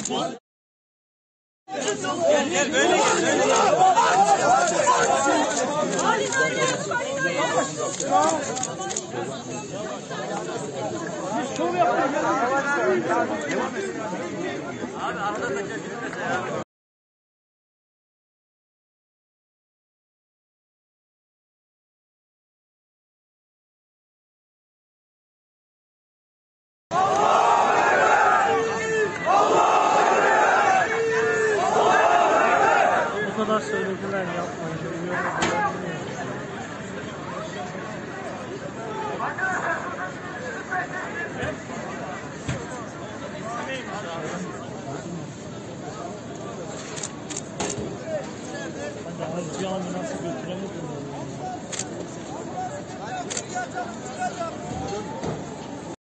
Gel böyle gel. Şov yapalım. Abi arada kaçar gülmese ya. Bu kadar söylediler yapmayın. Ben de az bir ambulans götüremedim.